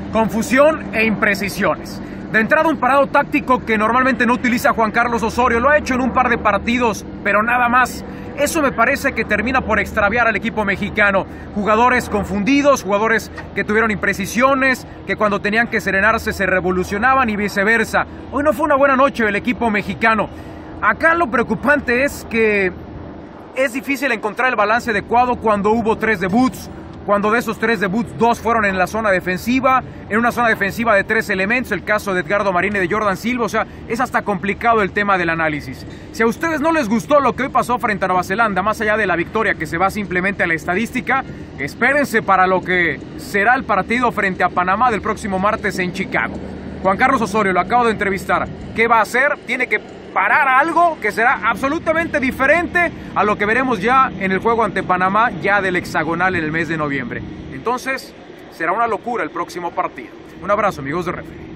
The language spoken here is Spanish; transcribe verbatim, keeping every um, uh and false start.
confusión e imprecisiones. De entrada, un parado táctico que normalmente no utiliza Juan Carlos Osorio. Lo ha hecho en un par de partidos, pero nada más. Eso me parece que termina por extraviar al equipo mexicano. Jugadores confundidos, jugadores que tuvieron imprecisiones, que cuando tenían que serenarse se revolucionaban y viceversa. Hoy no fue una buena noche del equipo mexicano. Acá lo preocupante es que es difícil encontrar el balance adecuado cuando hubo tres debuts. Cuando de esos tres debuts, dos fueron en la zona defensiva, en una zona defensiva de tres elementos, el caso de Edgardo Marín y de Jordan Silva. O sea, es hasta complicado el tema del análisis. Si a ustedes no les gustó lo que hoy pasó frente a Nueva Zelanda, más allá de la victoria que se va simplemente a la estadística, espérense para lo que será el partido frente a Panamá del próximo martes en Chicago. Juan Carlos Osorio, lo acabo de entrevistar. ¿Qué va a hacer? Tiene que parar algo que será absolutamente diferente a lo que veremos ya en el juego ante Panamá, ya del hexagonal en el mes de noviembre. Entonces, será una locura el próximo partido. Un abrazo, amigos de Referee.